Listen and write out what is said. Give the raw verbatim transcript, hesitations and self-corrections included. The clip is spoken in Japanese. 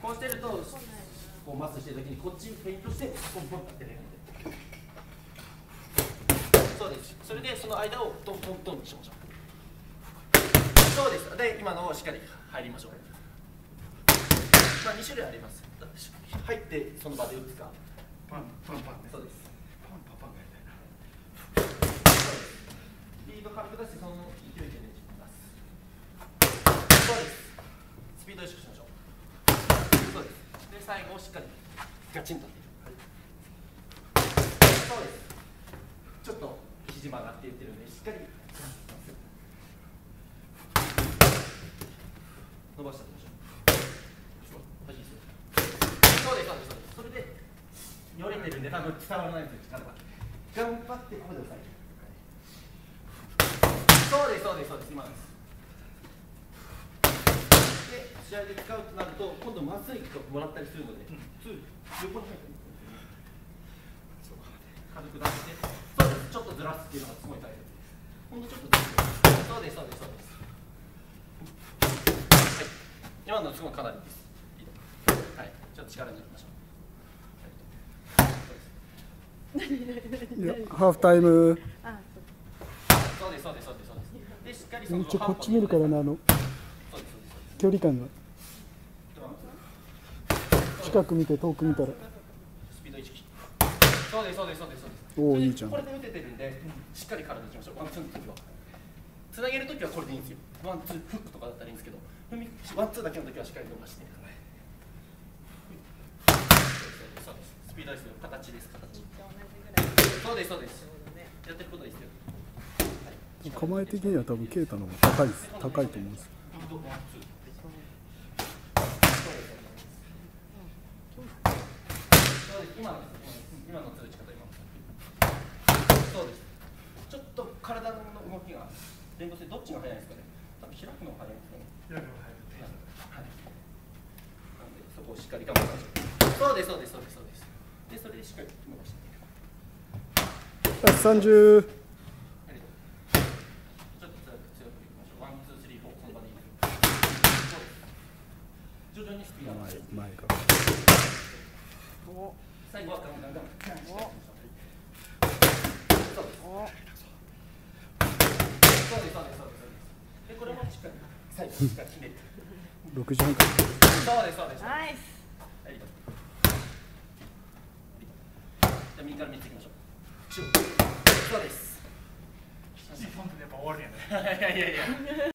こうしてるとこうマスしてるときにこっちフェイントしてポンポンってやってるので、そうです。それでその間をトントントンにしましょう。そうです。で今のをしっかり入りましょう。まあに種類あります。入ってその場で打つか。 パンパンパンね。 そうです。 パンパンパンがやりたいな。 スピード軽く出してその勢いでねじります。そうです。スピード意識しましょう。そうです。で最後しっかりガチンと。そうです。ちょっと肘曲がっていってるんでしっかり伸ばしていきましょう。そうです。そうです。それでよれてるんで多分伝わらないんですよ、力が。頑張ってここで押さえて。そうです、そうです、そうです、今です。で、試合で使うとなると、今度まっすぐ行くともらったりするので、うん、横に入って軽く出して、そうです、ちょっとずらすっていうのがすごい大切です。ほんとちょっとずらす。そうです、そうです、そうです。はい、今のすごいかなりです。はい、ちょっと力に入れましょう。 いや、ハーフタイム。 そうです、そうです、そうです、そうです。で、しっかりその一応こっち見るからな、あの距離感が。近く見て遠く見たら。 スピード意識。そうです、そうです、そうです、そうです。 おお、いいじゃん。 これで打ててるんで、しっかり体いきましょう。ワンツーの時は。つなげる時はこれでいいんですよ。ワンツーフックとかだったらいいんですけど、踏みワンツーだけの時はしっかり伸ばして。そうです。スピードですよ。形です、形。そうです、そうです。やってることですよ。 構え的には多分ケイタの方が高いです。高いと思うんです。 今の今の打ち方今。そうです。ちょっと体の動きが連動してどっちが速いですかね。多分開くのが速いですかね。 開くのが速い。 はい。なのでそこをしっかり頑張りましょう。そうです、そうです、そうです、そうです。でそれでしっかり伸ばしていく。 三十。 徐々にスピードが前が。 最後はガンガンガン。そうです。そうです、そうです、そうです。でこれもしっかり最後しっかりひねって。 六時半から。 そうです、そうです。 ナイス。 はい。じゃあ右から見ていきましょう。そうです。 いちポンプでやっぱ終わるんやね。 いやいやいや。